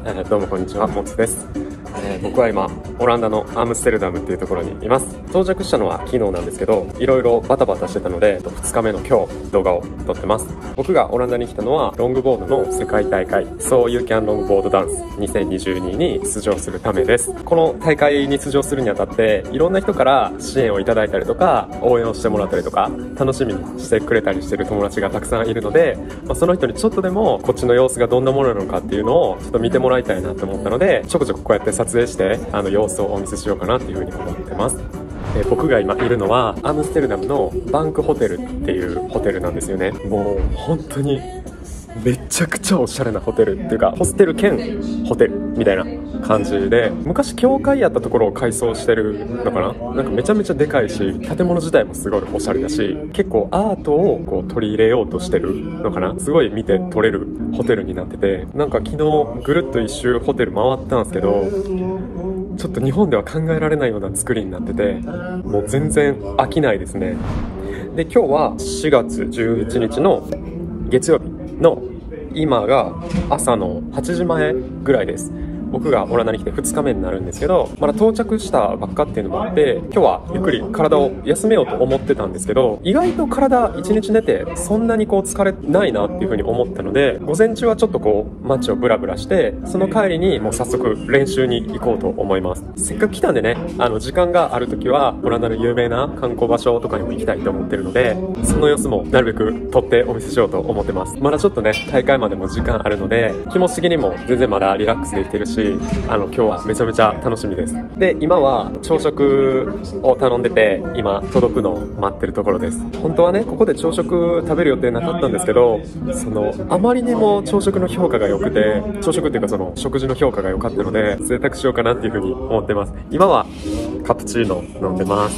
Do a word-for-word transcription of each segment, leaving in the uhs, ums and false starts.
えー、どうもこんにちは、モツです。えー、僕は今オランダのアムステルダムっていうところにいます。到着したのは昨日なんですけど、いろいろバタバタしてたのでふつかめの今日動画を撮ってます。僕がオランダに来たのはロングボードの世界大会 So You Can Longboard Dance にせんにじゅうにに出場するためです。この大会に出場するにあたっていろんな人から支援をいただいたりとか応援をしてもらったりとか楽しみにしてくれたりしてる友達がたくさんいるので、まあ、その人にちょっとでもこっちの様子がどんなものなのかっていうのをちょっと見てもらいたいなと思ったので、ちょこちょここうやって撮影してあの様子をお見せしようかなっていうふうに思ってます。えー、僕が今いるのはアムステルダムのバンクホテルっていうホテルなんですよね。もう本当にめちゃくちゃおしゃれなホテルっていうかホステル兼ホテルみたいな感じで、昔教会やったところを改装してるのかな。なんかめちゃめちゃでかいし建物自体もすごいおしゃれだし、結構アートをこう取り入れようとしてるのかな。すごい見て取れるホテルになってて、なんか昨日ぐるっと一周ホテル回ったんですけど、ちょっと日本では考えられないような作りになってて、もう全然飽きないですね。で今日はしがつじゅういちにちの月曜日の今が朝のはちじまえぐらいです。僕がオランダに来てふつかめになるんですけど、まだ到着したばっかっていうのもあって今日はゆっくり体を休めようと思ってたんですけど、意外と体いちにち寝てそんなにこう疲れないなっていう風に思ったので、午前中はちょっとこう街をブラブラして、その帰りにもう早速練習に行こうと思います。せっかく来たんでね、あの時間がある時はオランダの有名な観光場所とかにも行きたいと思ってるので、その様子もなるべく撮ってお見せしようと思ってます。まだちょっとね大会までも時間あるので気持ち的にも全然まだリラックスできてるし、あの今日はめちゃめちゃ楽しみです。で今は朝食を頼んでて今届くのを待ってるところです。本当はねここで朝食食べる予定なかったんですけど、そのあまりにも朝食の評価が良くて、朝食っていうかその食事の評価が良かったので贅沢しようかなっていうふうに思ってます。今はカプチーノ飲んでます。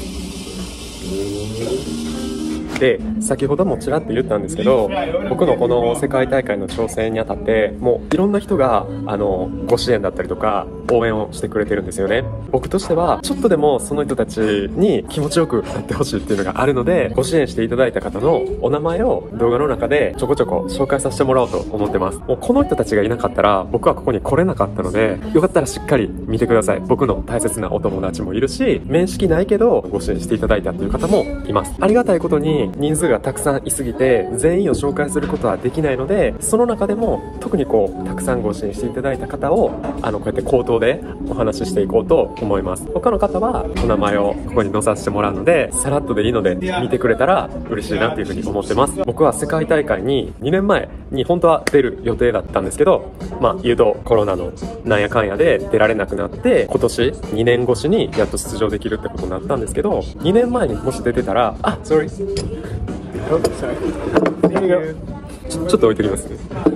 で先ほどもちらっと言ったんですけど、僕のこの世界大会の挑戦にあたってもういろんな人があのご支援だったりとか応援をしてくれてるんですよね。僕としてはちょっとでもその人たちに気持ちよくなってほしいっていうのがあるので、ご支援していただいた方のお名前を動画の中でちょこちょこ紹介させてもらおうと思ってます。もうこの人たちがいなかったら僕はここに来れなかったので、よかったらしっかり見てください。僕の大切なお友達もいるし、面識ないけどご支援していただいたっていう方もいます。ありがたいことに人数がたくさんいすぎて全員を紹介することはできないので、その中でも特にこうたくさんご支援していただいた方をあのこうやって口頭でお話ししていこうと思います。他の方はお名前をここに載させてもらうので、さらっとでいいので見てくれたら嬉しいなっていうふうに思ってます。僕は世界大会ににねんまえに本当は出る予定だったんですけど、まあいうとコロナのなんやかんやで出られなくなって、今年にねんごしにやっと出場できるってことになったんですけど、にねんまえにもし出てたら、あ、sorry Oh, sorry. There you go. ちょ、ちょっと置いてきますね。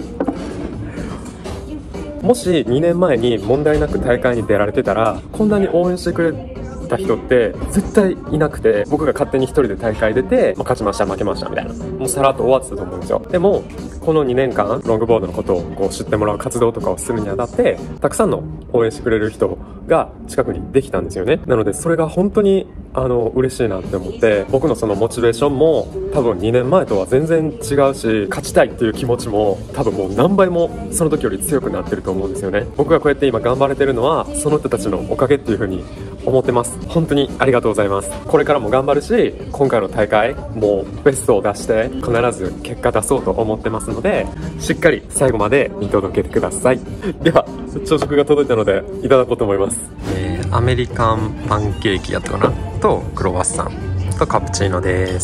もしにねんまえに問題なく大会に出られてたら、こんなに応援してくれた人って絶対いなくて、僕が勝手に一人で大会出て、まあ、勝ちました負けましたみたいな、もうさらっと終わってたと思うんですよ。でもこのにねんかんロングボードのことをこう知ってもらう活動とかをするにあたって、たくさんの応援してくれる人が近くにできたんですよね。なのでそれが本当にあの嬉しいなって思って、僕のそのモチベーションも多分にねんまえとは全然違うし、勝ちたいっていう気持ちも多分もう何倍もその時より強くなってると思うんですよね。僕がこうやって今頑張れてるのはその人たちのおかげっていう風に思ってます。本当にありがとうございます。これからも頑張るし、今回の大会もうベストを出して必ず結果出そうと思ってますので、しっかり最後まで見届けてください。では朝食が届いたのでいただこうと思います。えー、アメリカンパンケーキやったかなとクロワッサンとカプチーノです。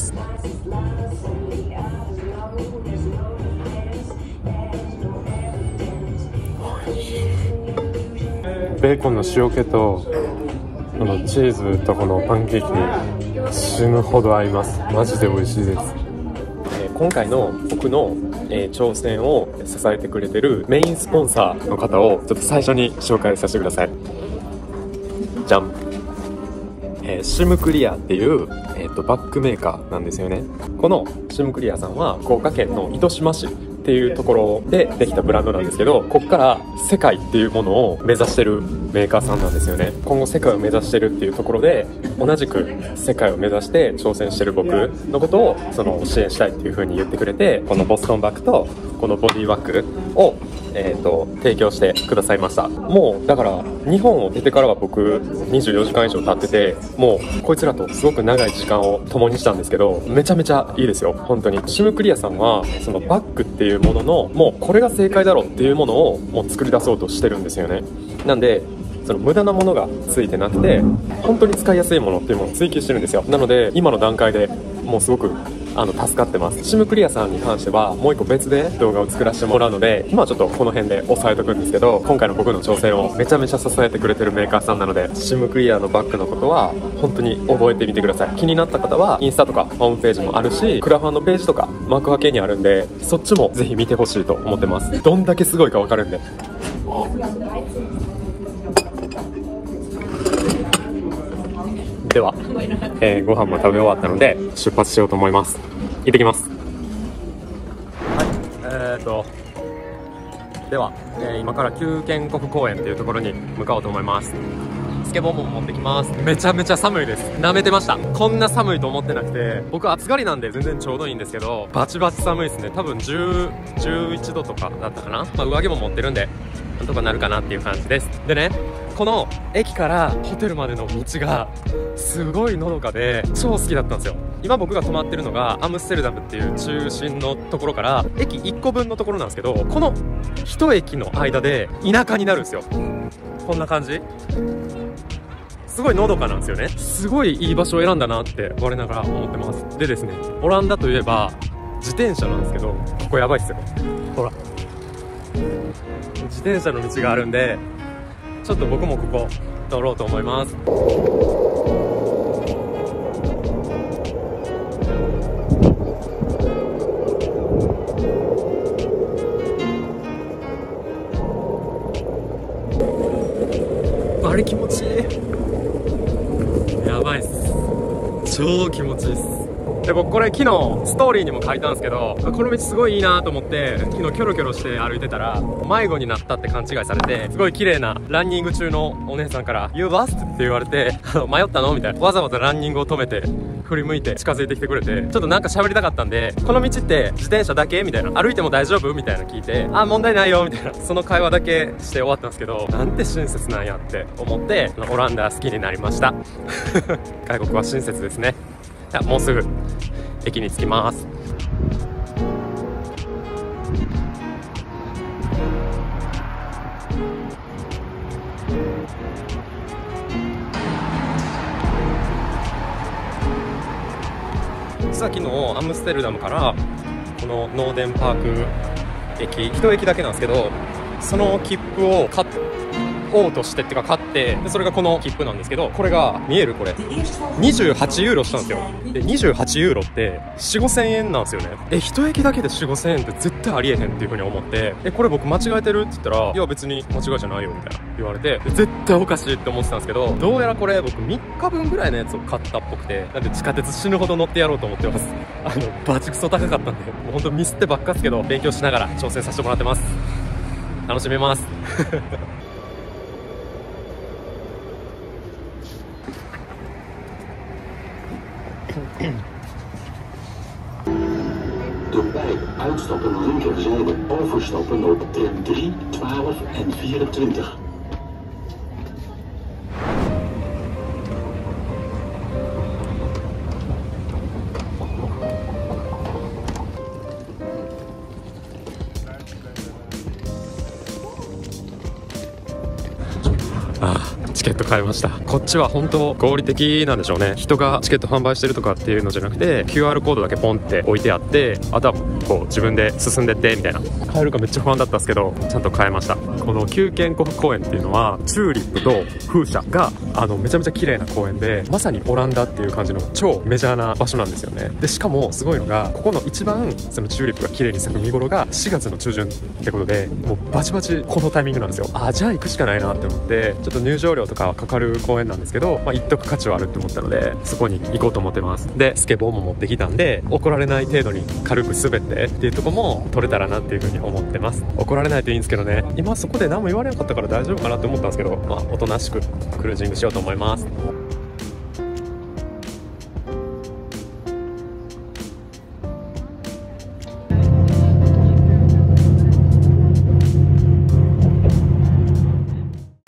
ベーコンの塩気とこのチーズとこのパンケーキ死ぬほど合います。マジで美味しいです。えー、今回の僕の、えー、挑戦を支えてくれてるメインスポンサーの方をちょっと最初に紹介させてください。じゃん、えー、シムクリアっていう、えー、とバッグメーカーなんですよね。このシムクリアさんは福岡県の糸島市っていうところでできたブランドなんですけど、ここから世界っていうものを目指してるメーカーさんなんですよね。今後世界を目指してるっていうところで、同じく世界を目指して挑戦してる僕のことをその支援したいっていう風に言ってくれて、このボストンバッグとこのボディバッグをえーと提供してくださいました。もうだから日本を出てからは僕にじゅうよじかん以上経ってて、もうこいつらとすごく長い時間を共にしたんですけど、めちゃめちゃいいですよ本当に。シムクリアさんはそのバッグっていうもののもうこれが正解だろうっていうものをもう作り出そうとしてるんですよね。なんでその無駄なものがついてなくて本当に使いやすいものっていうものを追求してるんですよ。なので今の段階でもうすごくあの助かってます。シムクリアさんに関してはもう一個別で動画を作らせてもらうので、今はちょっとこの辺で押さえとくんですけど、今回の僕の挑戦をめちゃめちゃ支えてくれてるメーカーさんなので、シムクリアのバッグのことは本当に覚えてみてください。気になった方はインスタとかホームページもあるし、クラファンのページとか幕開けにあるんで、そっちもぜひ見てほしいと思ってます。どんだけすごいか分かるんで。では、えー、ご飯も食べ終わったので出発しようと思います。行ってきます。はい、えーとでは、えー、今から旧建国公園っていうところに向かおうと思います。スケボーも持ってきます。めちゃめちゃ寒いです。舐めてました。こんな寒いと思ってなくて、僕暑がりなんで全然ちょうどいいんですけど、バチバチ寒いですね。多分じゅう、じゅういちどとかだったかな。まあ、上着も持ってるんでなんとかなるかなっていう感じです。でね、この駅からホテルまでの道がすごいのどかで超好きだったんですよ。今僕が泊まってるのがアムステルダムっていう中心のところから駅いっこぶんのところなんですけど、この一駅の間で田舎になるんですよ。こんな感じ。すごいのどかなんですよね。すごいいい場所を選んだなって我ながら思ってます。でですね、オランダといえば自転車なんですけど、ここやばいっすよ。ほら、自転車の道があるんで、ちょっと僕もここ通ろうと思います。あれ気持ちいい。やばいっす。超気持ちいいっす。で僕これ昨日ストーリーにも書いたんですけど、この道すごいいいなと思って昨日キョロキョロして歩いてたら迷子になったって勘違いされて、すごい綺麗なランニング中のお姉さんから「You lost?」って言われて「迷ったの?」みたいな。わざわざランニングを止めて振り向いて近づいてきてくれて、ちょっとなんか喋りたかったんで「この道って自転車だけ?」みたいな、歩いても大丈夫みたいな聞いて「あ、問題ないよ」みたいな、その会話だけして終わったんですけど、なんて親切なんやって思ってオランダ好きになりました外国は親切ですね。じゃあもうすぐ駅に着きます。さっきのアムステルダムからこのノーデンパーク駅一駅だけなんですけど、その切符を買おうとしてってか買って、でそれがこの切符なんですけど、これが見える、これにじゅうはちユーロしたんですよ。でにじゅうはちユーロってよん、ごせんえんなんですよね。え、一駅だけでよん、ごせんえんって絶対ありえへんっていう風に思って、え、これ僕間違えてるって言ったら、いや別に間違いじゃないよみたいな言われて、絶対おかしいって思ってたんですけど、どうやらこれ僕みっかぶんぐらいのやつを買ったっぽくて、なんで地下鉄死ぬほど乗ってやろうと思ってます。あのバチクソ高かったんで、もうほんとミスってばっかですけど勉強しながら挑戦させてもらってます。楽しめます Doorbij uitstappen linkerzijde, overstappen op tram drie, twaalf en vierentwintig. Ah. チケット買いました。こっちは本当合理的なんでしょうね。人がチケット販売してるとかっていうのじゃなくて キューアール コードだけポンって置いてあって、あとはこう自分で進んでってみたいな。買えるかめっちゃ不安だったんですけどちゃんと買えました。この旧建国公園っていうのはチューリップと風車があのめちゃめちゃ綺麗な公園で、まさにオランダっていう感じの超メジャーな場所なんですよね。でしかもすごいのが、ここの一番そのチューリップが綺麗に咲く見頃がしがつの中旬ってことで、もうバチバチこのタイミングなんですよ。あ、じゃあ行くしかないなって思って、ちょっと入場料とかかかる公園なんですけど、まあ、行っとく価値はあるって思ったのでそこに行こうと思ってます。でスケボーも持ってきたんで、怒られない程度に軽く滑ってっていうとこも取れたらなっていう風に思ってます。怒られないといいんですけどね。今そこで何も言われなかったから大丈夫かなって思ったんですけど、まあおとなしくクルージングしようと思います。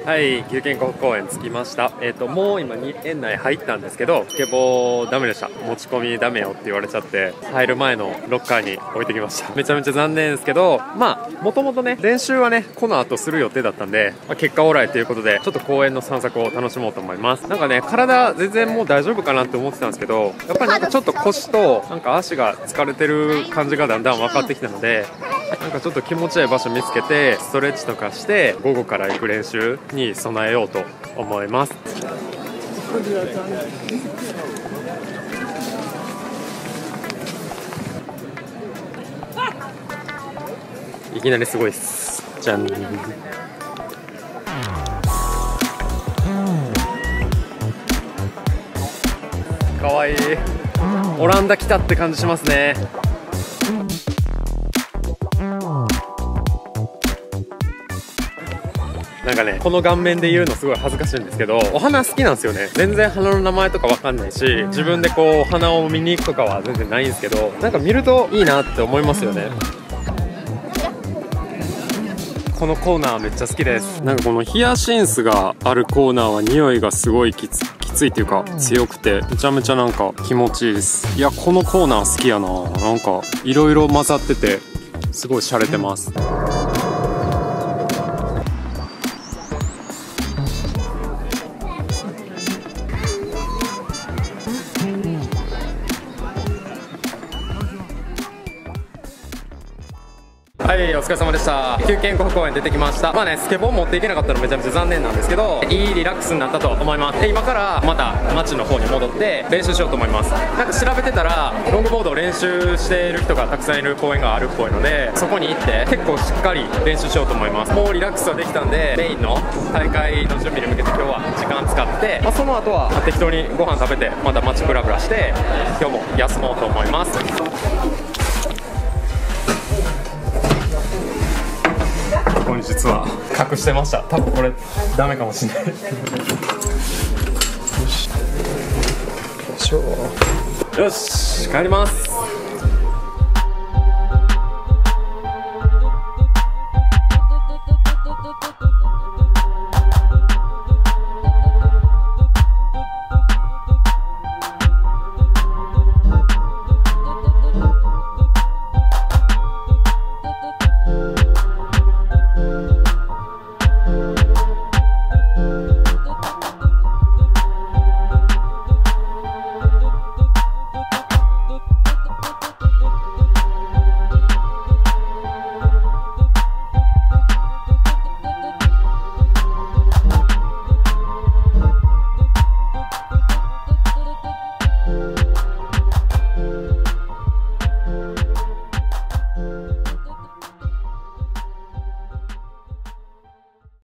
はい、岐阜県国公園着きました。えっともう今に園内入ったんですけど、スケボーダメでした。持ち込みダメよって言われちゃって、入る前のロッカーに置いてきました。めちゃめちゃ残念ですけど、まあもともとね練習はねこの後する予定だったんで、まあ、結果オーライということでちょっと公園の散策を楽しもうと思います。なんかね体全然もう大丈夫かなって思ってたんですけど、やっぱりなんかちょっと腰となんか足が疲れてる感じがだんだん分かってきたので、なんかちょっと気持ちいい場所見つけてストレッチとかして午後から行く練習に備えようと思います。いきなりすごいっす。じゃん。かわいい。オランダ来たって感じしますね。なんかね、この顔面で言うのすごい恥ずかしいんですけど、お花好きなんですよね。全然花の名前とかわかんないし、自分でこうお花を見に行くとかは全然ないんですけど、なんか見るといいなって思いますよね。このコーナーめっちゃ好きです。なんかこのヒヤシンスがあるコーナーは匂いがすごいきつきついっていうか強くて、めちゃめちゃなんか気持ちいいです。いや、このコーナー好きやな。なんかいろいろ混ざっててすごい洒落てます。はい、お疲れ様でした。岐阜県国公園出てきました。まあね、スケボー持っていけなかったのめちゃめちゃ残念なんですけど、いいリラックスになったと思います。で、今からまた街の方に戻って練習しようと思います。なんか調べてたらロングボードを練習している人がたくさんいる公園があるっぽいので、そこに行って結構しっかり練習しようと思います。もうリラックスはできたんで、メインの大会の準備に向けて今日は時間使って、まあ、その後は適当にご飯食べてまた街ブラブラして今日も休もうと思います。ここに実は隠してました。多分これダメかもしれない。よしよし帰ります。